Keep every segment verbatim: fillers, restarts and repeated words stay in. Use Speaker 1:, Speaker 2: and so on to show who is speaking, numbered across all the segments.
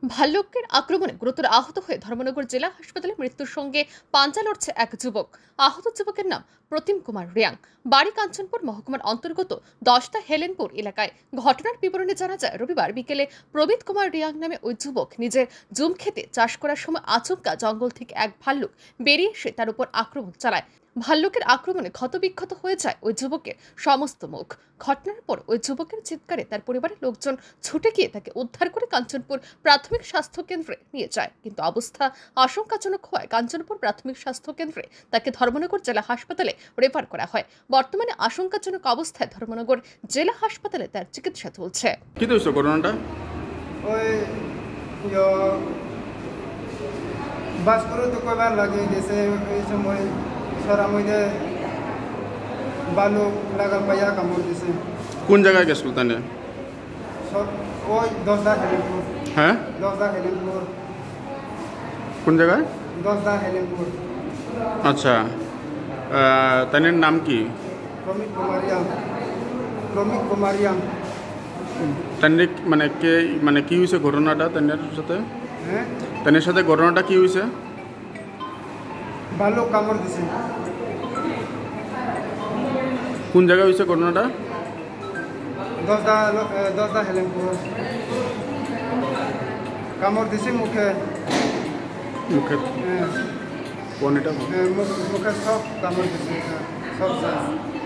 Speaker 1: ভাল্লুকের আক্রমণে গুরুতর আহত হয়ে ধর্মনগর জেলা হাসপাতালে মৃত্যুর সঙ্গে পাঞ্জা লড়ছে এক যুবক। আহত যুবকের নাম প্রতিম কুমার রিয়াং, বাড়ি কাঞ্চনপুর মহকুমার অন্তর্গত দশটা হেলেনপুর এলাকায়। ঘটনার বিবরণে জানা যায়, রবিবার বিকেলে প্রবীত কুমার রিয়াং নামে ওই যুবক নিজের জুম খেতে চাষ করার সময় আচমকা জঙ্গল থেকে এক ভাল্লুক বেরিয়ে এসে তার উপর আক্রমণ চালায়। ভাল্লুকের আক্রমণে ক্ষতবিক্ষত হয়ে যায় ওই যুবকের সমস্ত মুখ। ঘটনার পর ওই যুবকের চিৎকারে তার পরিবারের লোকজন ছুটে গিয়ে তাকে উদ্ধার করে কাঞ্চনপুর প্রাথমিক স্বাস্থ্য কেন্দ্রে নিয়ে যায়, কিন্তু অবস্থা আশঙ্কাজনক হওয়ায় কাঞ্চনপুর প্রাথমিক স্বাস্থ্য কেন্দ্রে তাকে ধর্মনগর জেলা হাসপাতালে রেফার করা হয়। বর্তমানে আশঙ্কাজনক অবস্থায় ধর্মনগর জেলা হাসপাতালে তার চিকিৎসা চলছে।
Speaker 2: কি হয়েছে ঘটনাটা?
Speaker 3: ওই বাস করে তো কয়বার লাগে গেছে, এই সময় সারা মধ্যে বালু লাগা পাইয়া কামড় দিছে।
Speaker 2: কোন জায়গায় গেছিল তাহলে?
Speaker 3: সব ওই দশদা হেলেনপুর।
Speaker 2: হ্যাঁ,
Speaker 3: দশদা হেলেনপুর।
Speaker 2: কোন জায়গায়?
Speaker 3: দশদা হেলেনপুর।
Speaker 2: আচ্ছা, তাদের নাম কি?
Speaker 3: প্রমিত কুমারিয়াম। প্রমিত কুমারিয়াম।
Speaker 2: তাদের মানে কে, মানে কি হয়েছে ঘটনাটা তাদের সাথে?
Speaker 3: হ্যাঁ,
Speaker 2: তাদের সাথে ঘটনাটা কি হয়েছে?
Speaker 3: বালু কামড় দিছে।
Speaker 2: কোন জায়গায় হয়েছে ঘটনাটা?
Speaker 3: দশদা দশদা হেলেনপুর। কামড় দিছে মুখে।
Speaker 2: মুখে?
Speaker 3: হ্যাঁ,
Speaker 2: কোন এটা?
Speaker 3: মুখে সব কামড় দিছে, সব শেষ।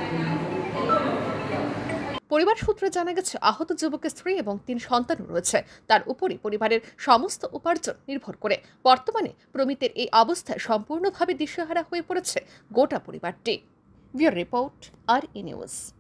Speaker 1: পরিবার সূত্রে জানা গেছে, আহত যুবকের স্ত্রী এবং তিন সন্তানও রয়েছে। তার উপরই পরিবারের সমস্ত উপার্জন নির্ভর করে। বর্তমানে প্রমিতের এই অবস্থায় সম্পূর্ণভাবে দিশেহারা হয়ে পড়েছে গোটা পরিবারটি। ব্যুরো রিপোর্ট, আর ই নিউজ।